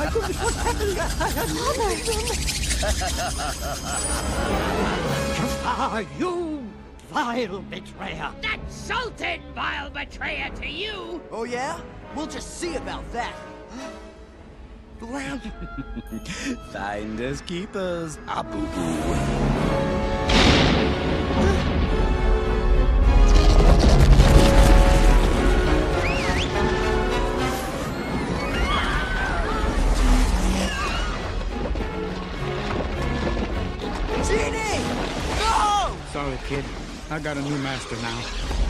You vile betrayer! That Sultan, vile betrayer to you! Oh yeah? We'll just see about that. The lamp! Finders keepers, Abu-boo. Genie! No! Sorry, kid. I got a new master now.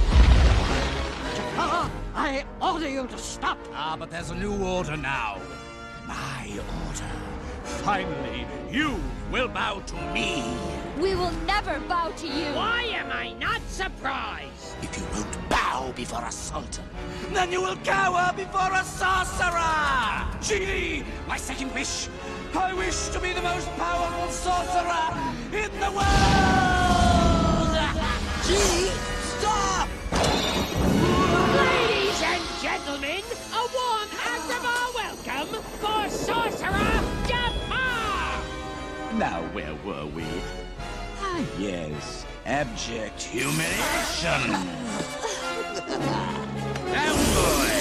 I order you to stop! But there's a new order now. My order. Finally, you will bow to me. We will never bow to you. Why am I not surprised? If you won't bow before a sultan, then you will cower before a sorcerer! Genie, my second wish. I wish to be the most powerful sorcerer in the world! Genie, stop! Ladies and gentlemen, a warm act of our welcome for Sorcerer Jafar! Now, where were we? Ah, yes. Abject humiliation. Down, boy!